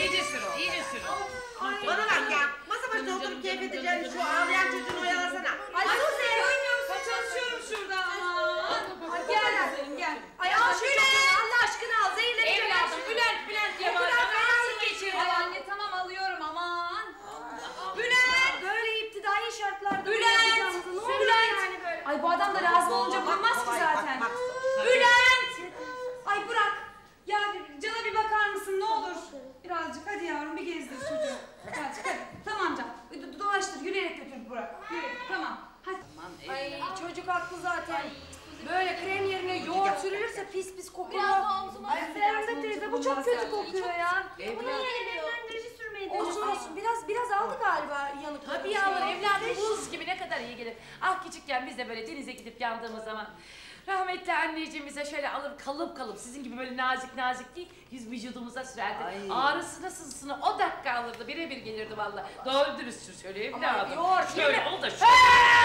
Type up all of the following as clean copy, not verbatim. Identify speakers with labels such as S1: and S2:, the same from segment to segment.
S1: iyice sür o, iyice sür o.
S2: Bana bak ya, masa başına oturup keyif edeceğini şu ağlayan çocuğunu oyalasana.
S1: Ay Suzi, görmüyorsun, çalışıyorum şurada. Ay gel güzelim, gel. Ay al şu çocuğunu, Allah aşkına al, zehirleneceğim. Evladım, Bülent diye bağırıyor. Bülent geçirdi. Ay anne tamam alıyorum aman. Bülent! Böyle iptidai şartlarda
S3: Bülent!
S1: ne oluyor yani böyle? Ay bu adam da razı olunca bulmaz ki zaten. Bülent! Ay bırak. Ya Can'a bir bakar mısın ne olur? Birazcık hadi yavrum bir gezdir çocuğu. Birazcık hadi. Tamam Can. Dolaştır yürüyerek götür Burak. Yürü tamam. Hadi. Ay çocuk haklı zaten. Böyle krem yerine yoğurt sürülürse pis pis kokuyor. Ay Feride teyze bu çok kötü kokuyor ya. Bunun yerine nemlendirici sürmeyi de. Olsun biraz aldı galiba yanık.
S3: Tabii yavrum evladım buz gibi ne kadar iyi gelir. Ah küçükken biz de böyle denize gidip yandığımız zaman rahmetli anneciğimize şöyle alıp kalıp sizin gibi böyle nazik değil yüz vücudumuza sürerdi. Ağrısını sızısını o dakika alırdı birebir gelirdi vallahi. Doğru dürüst söyleyeyim evladım. Şöyle ol da şöyle.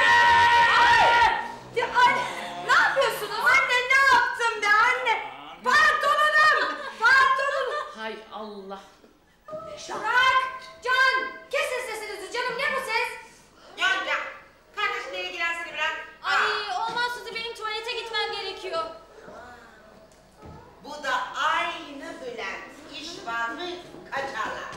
S1: Ay ne yapıyorsunuz? Anne ne yaptım be anne? Pantolonum!
S3: Hay Allah.
S1: Bırak! Can! Kesin sesinizi canım ne bu ses?
S2: Yonca, kardeşinle ilgilensene biraz.
S4: Ay olmaz Suzi benim tuvalete gitmem gerekiyor.
S2: Bu da aynı Bülent. İş var mı kaçarlar.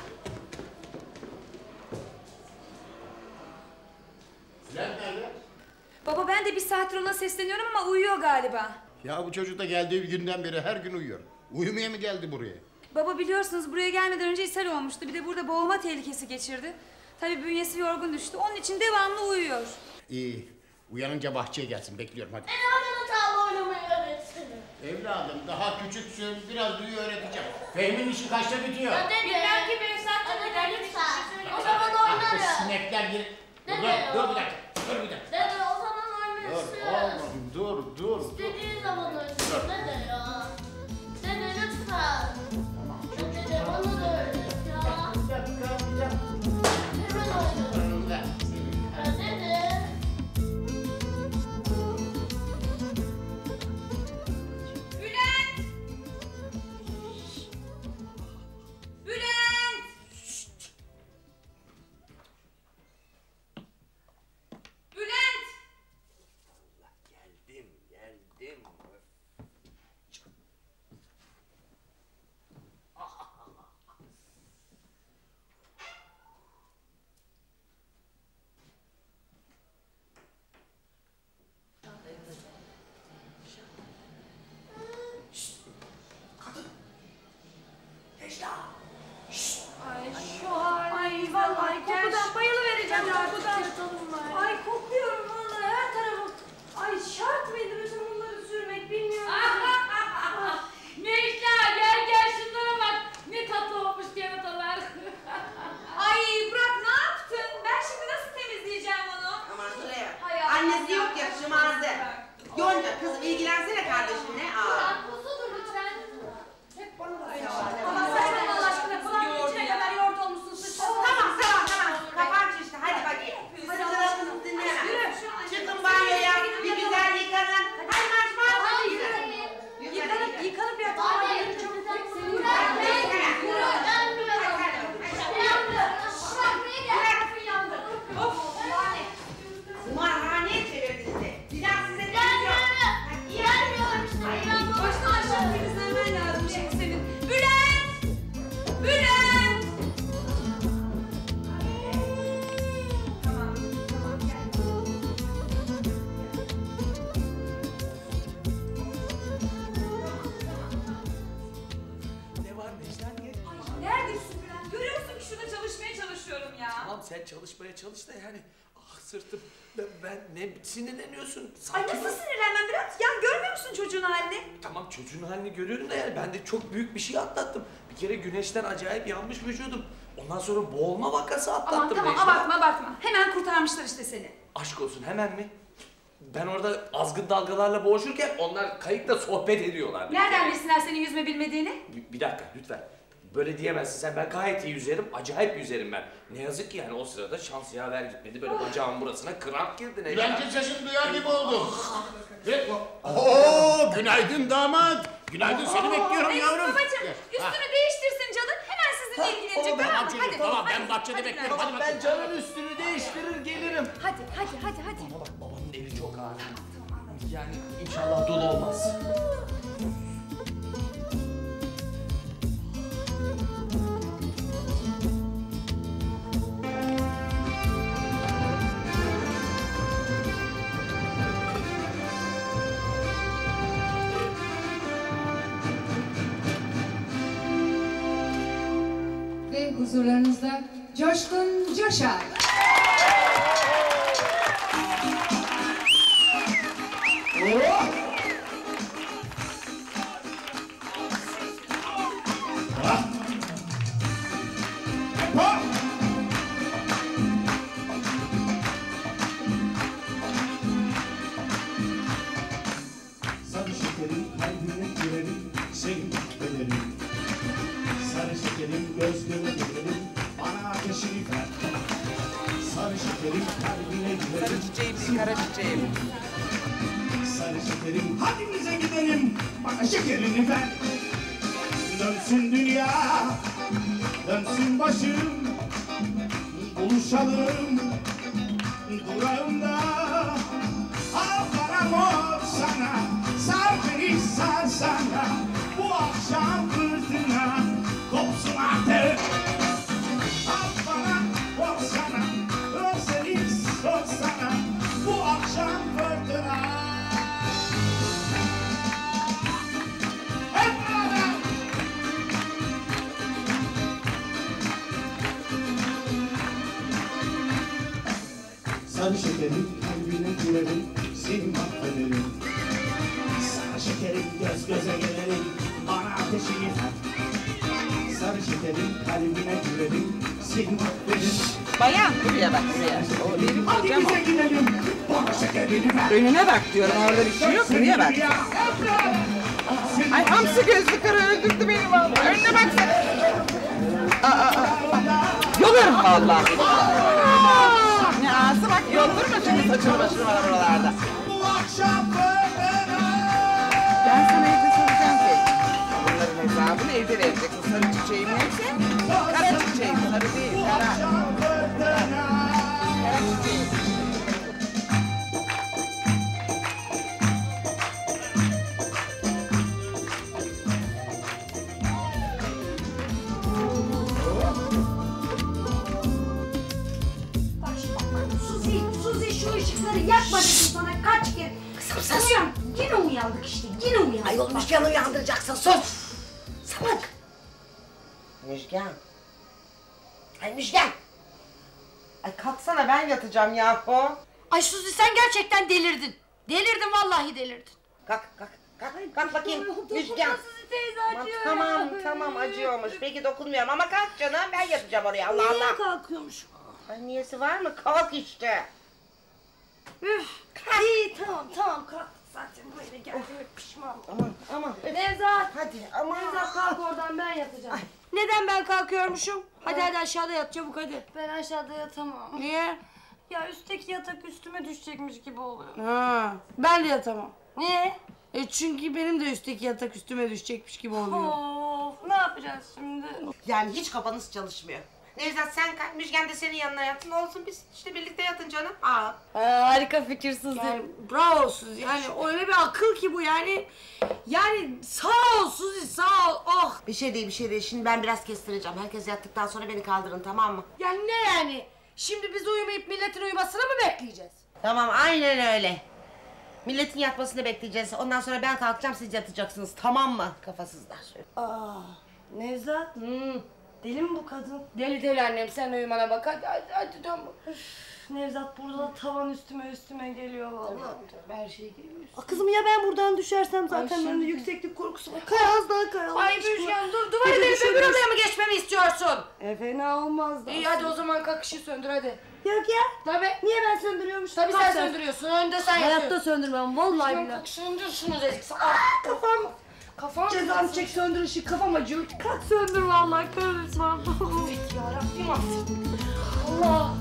S5: Bülent nerede?
S1: Baba ben de bir saattir ona sesleniyorum ama uyuyor galiba.
S5: Ya bu çocuk da geldiği günden beri her gün uyuyor. Uyumaya mı geldi buraya?
S1: Baba biliyorsunuz buraya gelmeden önce ishal olmuştu. Bir de burada boğulma tehlikesi geçirdi. Tabii bünyesi yorgun düştü. Onun için devamlı uyuyor.
S5: İyi. Uyanınca bahçeye gelsin. Bekliyorum hadi.
S4: Bana tavla oynamayı öğretsene.
S5: Evladım daha küçüksün. Biraz duyu öğreteceğim. Fehmi'nin işi kaçta bitiyor?
S4: Bilmem ki benim saatte gider lütfen. O zaman oynarım.
S5: Bu sinekler gir. Dur bir dakika.
S4: Dede o zaman oynarız.
S5: Dur oğlum dur.
S4: İstediğin zaman oynarız. Dede ya. Dede lütfen. Dede bana da öğret ya. Hemen oynarım. Dede.
S1: Bülent! Bülent! Bülent!
S5: Geldim.
S1: Ay şu hal. Ay vallahi kokudan bayılıvereceğim kokudan. Ay kokuyorum vallahi her tarafım. Ay şart mıydı bütün bunları sürmek bilmiyorum.
S3: Necla gel şunlara bak. Ne tatlı olmuş keratalar.
S1: Ay Burak ne yaptın? Ben şimdi nasıl temizleyeceğim onu?
S2: Aman şuraya bak.
S1: Hay Allah
S2: Annesi
S1: ya.
S2: yok ya şımardı. Yonca kızım ilgilensene kardeşinle.
S4: Kuzudur lütfen.
S1: Ama sen Allah aşkına kulağın içine kadar yoğurt olmuşsun sıçrasın.
S2: Tamam. Kapan şu işte hadi bakayım. Hadi çalışkınız dinleyemem. Çıkın banyoya bir güzel yıkanın. Hadi marş.
S4: Hadi
S1: Yıkanıp yat.
S4: Hadi.
S2: Kumarhaneye çevirdiniz de. Bir daha size demiyorum.
S1: Baştan aşağı temizlemen lazım şimdi senin. Bülent! Bülent! Tamam gel.
S6: Ne var Necla niye?
S1: Neredesin Bülent? Görüyorsun ki şurada çalışmaya çalışıyorum ya.
S6: Tamam sen çalışmaya çalış da yani. Ah sırtım. Ben ne sinirleniyorsun?
S1: Ay
S6: Sakin ol.
S1: nasıl sinirlenmem Bülent? Ya görmüyor musun çocuğun halini?
S6: Tamam çocuğun halini görüyorum da yani ben de çok büyük bir şey atlattım. Bir kere güneşten acayip yanmış vücudum. Ondan sonra boğulma vakası atlattım.
S1: Aman tamam
S6: Necla.
S1: abartma. Hemen kurtarmışlar işte seni.
S6: Aşk olsun hemen mi? Ben orada azgın dalgalarla boğuşurken onlar kayıkla sohbet ediyorlar.
S1: Nereden bilsinler senin yüzme bilmediğini?
S6: Bir dakika lütfen. Böyle diyemezsin sen. Ben gayet iyi yüzerim. Acayip yüzerim ben. Ne yazık ki yani o sırada şans yaver gitmedi. Böyle bacağımın burasına kramp girdi. Ne
S5: Bülent'in sesini duyar gibi oldum. Oo, günaydın damat. Günaydın seni bekliyorum yavrum.
S1: Babacığım
S5: Gel.
S1: üstünü değiştirsin canım. Hemen sizin seninle ilgilenecek tamam mı? Hadi.
S5: Tamam ben bahçede beklerim. Hadi
S6: Ben Can'ın üstünü değiştirir gelirim.
S1: Hadi.
S6: Bana bak babanın evi çok ağır. Yani inşallah dolu olmaz.
S7: Ve huzurlarınızda Coşkun Coşar.
S8: Sarı şekerim kalbine girerim, seni mahvederim. Sarı şekerim gözlerine girerim, bana ateşini ver. Sarı şekerim kalbine girerim.
S2: Sarı çiçeğim değil, kara çiçeğim.
S8: Sarı şekerim hadimize gidelim, bana şekerini ver. Dönsün dünya, dönsün başım, buluşalım durağımda. Al param ol sana, sar beni sar sana. Bu akşam fırtına kopsun artık. Al param ol sana, özlerim sor sana. Bu akşam fırtına. Hep beraber. Sarı şekerim kalbine girerim, seni mahvederim. Sarı şekerim göz göze gelelim, bana ateşini ver. Sarı şekerim kalbine girerim, seni mahvederim.
S2: Bayan buraya bak buraya. O benim
S8: Hadi
S2: kocam o.
S8: bize gidelim, bana şekerini ver.
S2: Önüne bak diyorum, orada bir şey yok, buraya bak. Ay hamsi gözlü karı öldürdü beni vallahi. Önüne baksana. Yolarım vallahi. Ne ağzı bak, yoldurma şimdi saçını başını bana buralarda.
S8: Bu akşam fırtına.
S2: Ben sana evde soracağım ki. Bunların hesabını evde vereceksin. Sarı çiçeğim neyse, kara çiçeğim. Sarı değil, kara. Kara çiçeğim.
S9: Suzi şu ışıkları yakma dedim sana kaç kere. Kızım sus. Yine uyandık işte, yine uyandık.
S2: Ay olmuş yanı uyandıracaksın, sus. Salak. Müjgan. Ay Müjgan. Ay kalksana, ben yatacağım yahu.
S9: Ay Suzi sen gerçekten delirdin. Delirdin vallahi delirdin.
S2: Kalk bakayım Müjgan.
S9: Suzi teyze
S2: Aman, tamam acıyormuş. Peki dokunmuyorum ama kalk canım, ben yatacağım oraya. Allah Allah.
S9: Niye kalkıyormuş?
S2: Ay niyesi var mı? Kalk işte.
S9: Üf. İyi tamam kalk. Zaten bu eve geldim pişman.
S2: Aman.
S9: Nevzat.
S2: Hadi aman.
S9: Nevzat kalk oradan ben yatacağım. Neden ben kalkıyormuşum? Hadi aşağıda yat çabuk hadi. Ben aşağıda yatamam. Niye? Ya üstteki yatak üstüme düşecekmiş gibi oluyor.
S10: Ha, ben de yatamam.
S9: Niye?
S10: Çünkü benim de üstteki yatak üstüme düşecekmiş gibi oluyor.
S9: Of ne yapacağız şimdi?
S2: Yani hiç kafanız çalışmıyor. Nevzat sen kalk, Müjgan da senin yanına yatsın. Olsun biz işte birlikte yatın canım.
S9: Harika fikir Suzi.
S10: Yani bravo Suzi. Yani öyle bir akıl ki bu yani. Yani sağ ol Suzi sağ ol. Oh.
S2: Bir şey değil. Şimdi ben biraz kestireceğim. Herkes yattıktan sonra beni kaldırın, tamam mı?
S10: Yani ne yani? Şimdi biz uyumayıp milletin uyumasını mı bekleyeceğiz?
S2: Tamam, aynen öyle. Milletin yatmasını bekleyeceğiz. Ondan sonra ben kalkacağım, siz yatacaksınız. Tamam mı? Kafasızlar.
S10: Nevzat. Deli mi bu kadın? Deli annem, sen uyumana bak. Hadi dön bak.
S9: Nevzat burada tavan üstüme geliyor vallahi.
S10: Her şey geliyor.
S9: Kızım ya ben buradan düşersem zaten
S10: Ay,
S9: bende yükseklik korkusu var. Kay az daha kay.
S10: Ay Müjgan dur, duvarı delip öbür odaya mı geçmemi istiyorsun?
S9: Fena olmaz da.
S10: İyi hadi o zaman kalk ışığı söndür hadi.
S9: Yok ya.
S10: Tabii.
S9: Niye ben söndürüyormuşum?
S10: Tabii
S9: Kalk
S10: sen söndürüyorsun, önde sen
S9: Hayatta
S10: yatıyorsun.
S9: söndürmem vallahi billahi.
S10: Kalk söndür şunu dedik. Kafam.
S9: Cezanı çek söndür ışık kafam acıyor. Kalk söndür vallahi kahretsin.
S10: Affet yarabbim affet. Allah.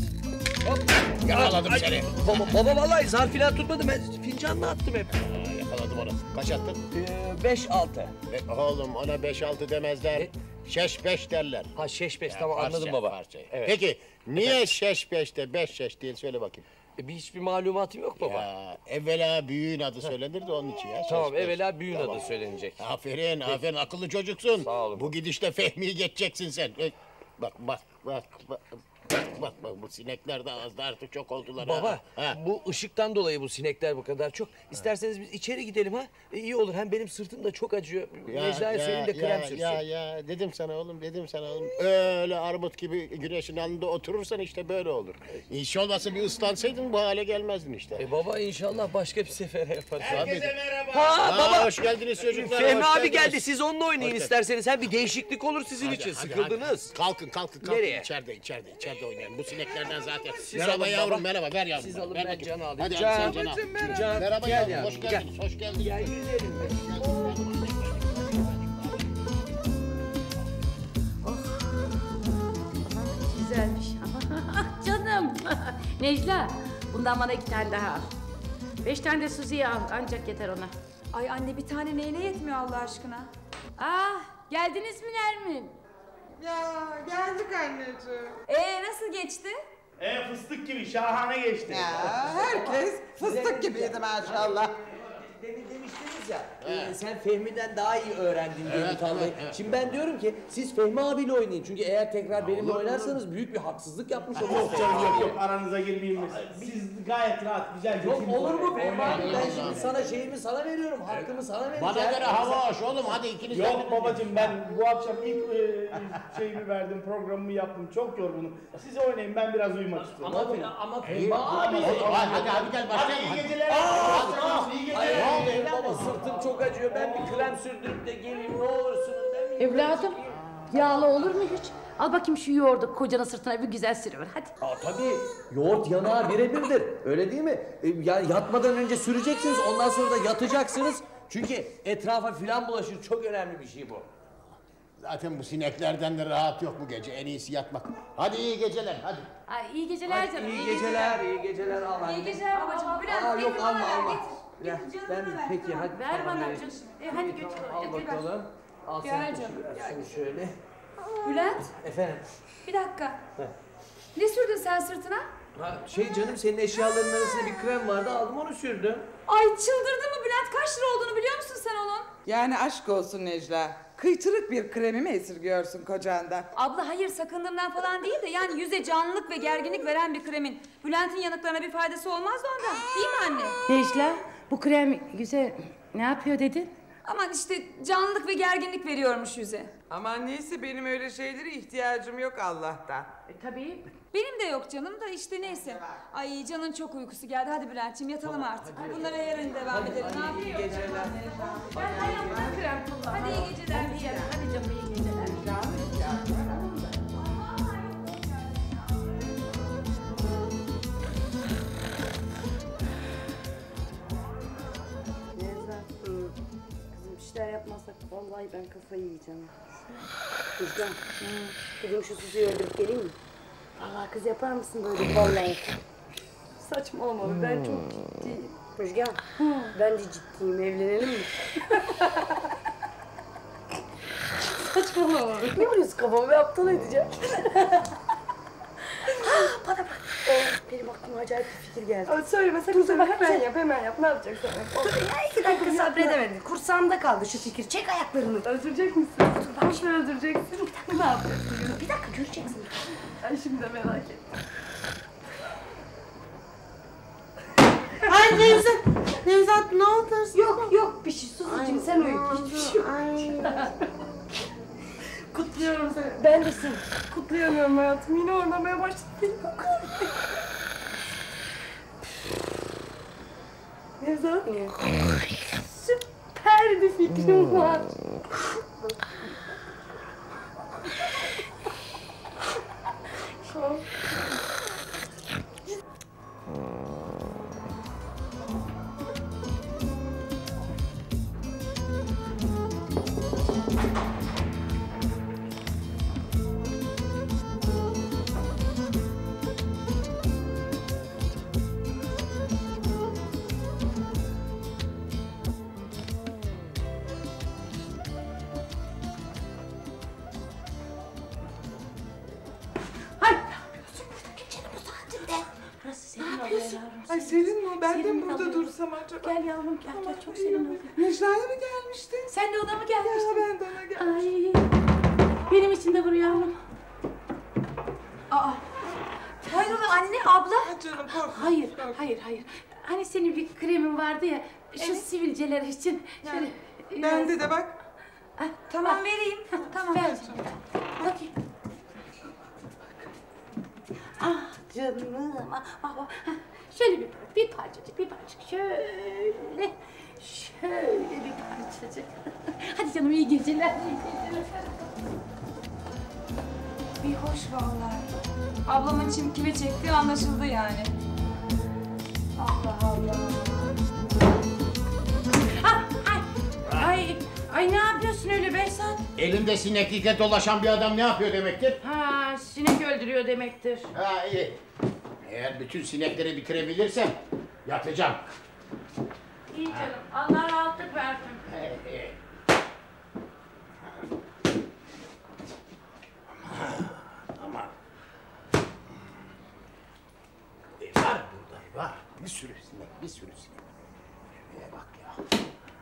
S5: Yakaladım seni.
S6: Baba vallahi zar filan tutmadı, ben fincanla attım hep.
S5: yakaladım onu. Kaç attın?
S6: 5-6.
S5: Oğlum ona 5-6 demezler. 6-5 derler.
S6: Ha 6-5
S5: Ya,
S6: tamam
S5: parça,
S6: anladım baba.
S5: parça.
S6: Evet.
S5: Peki niye 6-5'te 5-6 değil söyle bakayım.
S6: Hiçbir malumatım yok baba.
S5: Ya, evvela büyüğün adı söylenir de onun için ya.
S6: Tamam
S5: 6-5.
S6: evvela büyüğün
S5: Tamam.
S6: adı söylenecek.
S5: Aferin, aferin akıllı çocuksun.
S6: Sağ olun.
S5: Bu gidişle Fehmi'yi geçeceksin sen. Bak bu sinekler de az da artık çok oldular.
S6: Baba
S5: Ha.
S6: bu ışıktan dolayı bu sinekler bu kadar çok. İsterseniz biz içeri gidelim ha. İyi olur hem benim sırtım da çok acıyor. Necla'ya söyleyeyim de krem sürsün.
S5: Ya dedim sana oğlum. Öyle armut gibi güneşin altında oturursan işte böyle olur. İş olmasa bir ıslansaydın bu hale gelmezdin işte.
S6: Baba inşallah başka bir sefere yaparız.
S5: Herkese
S6: merhaba. Ha baba.
S5: Hoş geldiniz çocuklar.
S6: Fehmi
S5: hoş
S6: abi
S5: geldiniz.
S6: geldi. Siz onunla oynayın isterseniz. Hem bir değişiklik olur sizin için. Sıkıldınız.
S5: Kalkın.
S6: Nereye?
S5: İçeride oynayalım. Bu sineklerden zaten.
S6: Siz
S5: Merhaba
S6: alın
S5: yavrum,
S6: baba.
S5: merhaba. Ver yavrum.
S6: Siz alın,
S5: ver
S6: ben
S5: bakayım.
S6: Can'ı alayım.
S5: Hadi
S6: Can.
S5: sen Can'ı al.
S6: Can,
S5: Merhaba
S6: gel
S5: yavrum,
S6: ya,
S5: hoş
S6: gel.
S5: geldiniz. Hoş geldiniz.
S6: Ya yüzelim be.
S3: Güzelmiş. Canım. Necla, bundan bana 2 tane daha al. 5 tane de Suzi'ye al, ancak yeter ona.
S1: Ay anne bir tane neyine yetmiyor Allah aşkına?
S3: Ah, geldiniz mi Nermin?
S2: Ya geldik anneciğim.
S1: Nasıl geçti?
S8: Fıstık gibi şahane geçti.
S2: Ya herkes fıstık gibiydi maşallah.
S6: Demin demiştiniz ya, sen Fehmi'den daha iyi öğrendin diye utanmayın. Şimdi ben diyorum ki siz Fehmi abiyle oynayın. Çünkü eğer tekrar benimle oynarsanız büyük bir haksızlık yapmış olursunuz.
S8: Yok aranıza girmeyeyim. Siz gayet rahat, güzel
S6: Yok
S8: geçin.
S6: olur mu Fehmi abi? Ben şimdi sana şeyimi sana veriyorum, hakkımı sana vereceğim.
S5: Bana göre hava hoş oğlum. Hadi ikiniz
S8: Yok babacığım ben bu akşam ilk şeyimi verdim, programımı yaptım. Çok yorgunum. Siz oynayın ben biraz uyumak istiyorum.
S6: Ama Fehmi abi.
S5: Hadi gel başlayalım.
S8: İyi geceler. İyi geceler.
S6: Hayır baba sırtım çok acıyor. Ben bir krem sürdürüp de geleyim ne olursunuz. Ben bir
S3: Evladım, yağlı olur mu hiç? Al bakayım şu yoğurdu kocanın sırtına bir güzel sürüver hadi.
S6: Tabii yoğurt yanağı birebirdir. Öyle değil mi? Yani yatmadan önce süreceksiniz ondan sonra da yatacaksınız. Çünkü etrafa filan bulaşır. Çok önemli bir şey bu.
S5: Zaten bu sineklerden de rahat yok bu gece. En iyisi yatmak. Hadi iyi geceler hadi.
S3: Ay iyi geceler canım.
S6: İyi geceler, iyi geceler. Al anne.
S1: İyi geceler babacığım. Bülent,
S6: Yok
S1: getir
S6: alma
S1: bana ver,
S6: alma.
S1: getir.
S6: Ya,
S1: Getir,
S6: ben
S1: canına ver,
S6: peki
S1: tamam.
S6: hadi.
S3: Ver
S6: tamam,
S3: bana
S6: vereyim.
S3: canım. Hadi götür.
S6: Al
S3: Getir, ver.
S6: bakalım. Al
S1: Gel
S6: sen
S1: canım,
S6: şunu şöyle.
S1: Bülent,
S6: Efendim.
S1: bir dakika. Ne sürdün sen sırtına?
S6: Ha, canım senin eşyalarının arasında bir krem vardı aldım onu sürdüm.
S1: Ay çıldırdın mı Bülent? Kaç lira olduğunu biliyor musun sen onun?
S2: Yani aşk olsun Necla. Kıytırık bir kremi mi esirgiyorsun kocandan?
S1: Abla hayır sakındığımdan falan değil de yani yüze canlılık ve gerginlik veren bir kremin Bülent'in yanıklarına bir faydası olmaz da ondan. Değil mi anne?
S3: Necla, bu krem güzel. Ne yapıyor dedin?
S1: Aman işte canlılık ve gerginlik veriyormuş yüze.
S2: Aman neyse benim öyle şeylere ihtiyacım yok Allah'tan.
S3: Tabii.
S1: Benim de yok canım da işte neyse. Ay canın çok uykusu geldi. Hadi Bülent'ciğim yatalım artık. Bunlara yarın devam edelim. Ne yapayım?
S6: İyi geceler.
S3: Ben hayatımda krem kullanmam.
S1: Hadi iyi geceler.
S3: Hadi canım iyi geceler.
S10: Kızım bir şeyler yapmazsak vallahi ben kafayı yiyeceğim. Kızım, kızım şu Suzi'yi öldürüp geleyim mi? Allah kız yapar mısın böyle vallahi? Saçmalama ben çok ciddiyim. Müjgan, ben de ciddiyim evlenelim mi? Saçmalama. Ne vuruyorsun kafamı be aptal edeceğim. Bana bak. Benim aklıma acayip bir fikir geldi. Ama söyleme sakın söyleme. Hemen yap. Ne yapacaksın? Ya 2 dakika sabredemedin. Kursağımda kaldı şu fikir. Çek ayaklarını. Öldürecek misin? Bak şimdi öldüreceksin. Bir dakika ne yapacaksın? Bir dakika göreceksin. Ay şimdi de merak ettim.
S2: Ay Nevzat ne oldu?
S10: Yok bir şey. Suzucuğum sen uyu. Hiçbir şey yok. Kutluyorum seni. Ben de seni. Kutlayamıyorum hayatım. Yine oynamaya başladım. Nevzat. Süper bir fikrim var.
S11: Ay serin mi? Ben de
S3: Serin
S11: mi burada
S3: kalıyor.
S11: dursam acaba?
S3: Gel yavrum gel çok serin oluyor.
S11: Necla'ya mı gelmiştin?
S3: Sen de ona mı
S11: Ya
S3: gelmiştin?
S11: ben de ona gelmiştim.
S3: Ay benim için de vur yavrum.
S1: Aa. Hayrola anne, abla?
S11: Ay canım korkma.
S3: Hayır. Hani senin bir kremin vardı ya şu sivilceler için. Şöyle,
S11: Bende de bak.
S1: Tamam vereyim. Tamam.
S3: Ver. Bakayım. Ah canım. Ah. Şöyle bir parçacık. Şöyle bir parçacık. Hadi canım iyi geceler.
S1: Bir hoş vallahi. Ablamın çimkime çektiği anlaşıldı yani. Allah Allah.
S3: Ay ne yapıyorsun öyle Behzat?
S5: Elinde sineklikle dolaşan bir adam ne yapıyor demektir?
S3: Ha sinek öldürüyor demektir.
S5: Ha iyi. Eğer bütün sinekleri bitirebilirsem yatacağım.
S3: İyi canım. Allah rahatlık versin.
S5: Ama var burada var. Bir sürü sinek. Şuraya bak ya.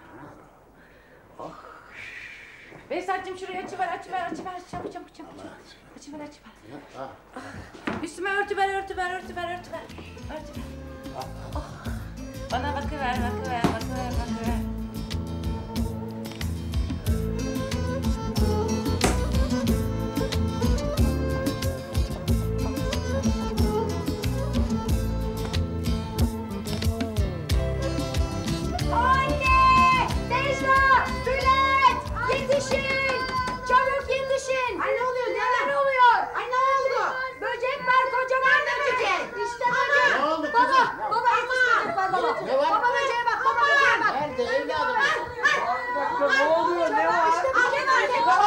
S3: Behzat'cığım şurayı açıver. Çabuk. Açıver. Üstüme örtü ver. Bana bakıver.
S9: Anne! Necla! Bülent! Yetişin! Çabuk yetişin!
S2: Ay ne oluyor canım?
S9: Ne oluyor?
S2: Ay ne oldu?
S9: Böcek var, kocaman böcek. İşte böcek.
S5: Ne oldu kızım?
S9: Baba yetişin böcek var baba.
S5: Ne var?
S9: Baba böceğe bak, baba böceğe bak.
S5: Nerede evladım?
S11: Bir dakika ne oluyor? Ne var?
S9: İşte böcek var.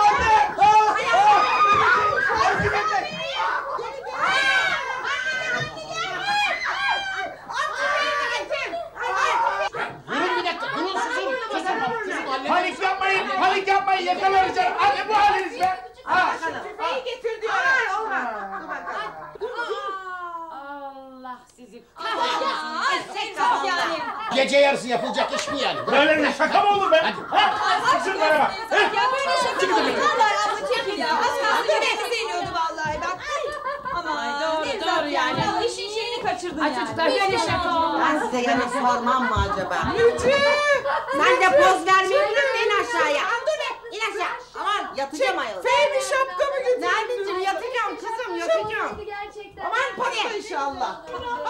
S5: Durun bir dakika. Durun susun.
S8: Panik yapmayın yakalanacağım. Anne bu haliniz be.
S2: Şüpheyi getir diyorum. Ay olmaz. Dur bakalım.
S3: Allah sizi
S1: Yani.
S5: Gece yarısı yapılacak iş mi yani?
S8: Böyle bir şaka mı olur be? Şunlara bak.
S1: Ya böyle şaka mı olur? Vallahi abla çekil ya. Az kalsın yüreğimize iniyordu vallahi bak. Aman doğru yani. İşin şeyini kaçırdın yani.
S3: çocuklar böyle şaka olmaz.
S2: Ben size yemek sormam mı acaba? Sen de poz vermeyi bırak in aşağıya. İn aşağı. Aman yatacağım ayol.
S11: Fehmi şapka mı getirdin?
S2: Nermin'cim yatacağım kızım yatacağım.
S9: Gerçekten.
S2: Aman pasta inşallah.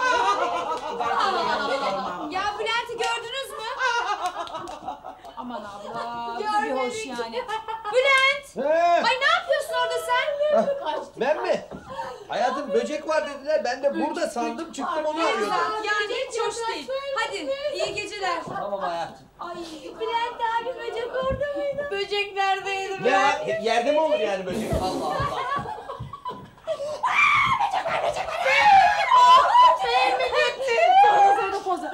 S1: Ya Bülent'i gördünüz mü? Aman abla. Bir hoş yani. Bülent! Ay ne yapıyorsun orada sen?
S6: Ben mi? Hayatım böcek var dediler. Ben de burada sandım çıktım onu arıyordum.
S1: Yani hiç hoş değil. Hadi iyi geceler.
S6: Tamam hayatım.
S1: Ay Bülent abi böcek orada mıydı? Böcek neredeydi?
S6: Ne var? Yerde mi olur yani böcek? Allah Allah.
S1: Fehmi gitti. Sonra pozu.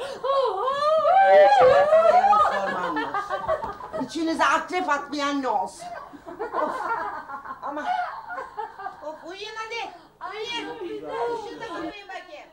S2: Sormam mı? İçinize akrep atmayan ne olsun? Of. Ama. Of uyuyun hadi. Uyuyun. Şurada uyuyun bakayım.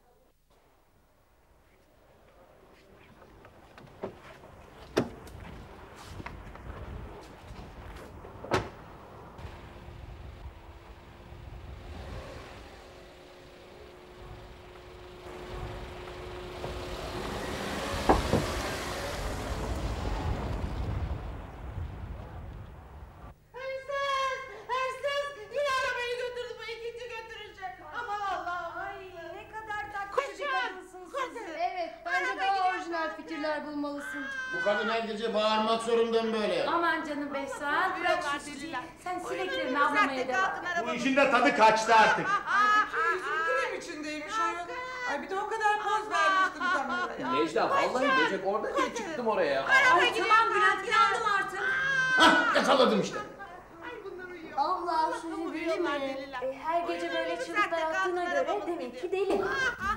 S9: Bulmalısın.
S5: Bu kadın her gece bağırmak zorunda mı böyle?
S3: Aman canım Behzat. Bırak şu sizi. Sen sineklerini avlamaya devam.
S8: Bu işin de tadı kaçtı artık.
S11: Krem içindeymiş ayol. Ay bir de o kadar poz vermiştim kameraya.
S6: Necla vallahi böcek orada diye çıktım oraya.
S1: Ay tamam Bülent inandım artık.
S5: Hah yakaladım işte.
S9: Allah sizi deli mi? Her gece böyle çığlıklar attığına göre demek ki deli.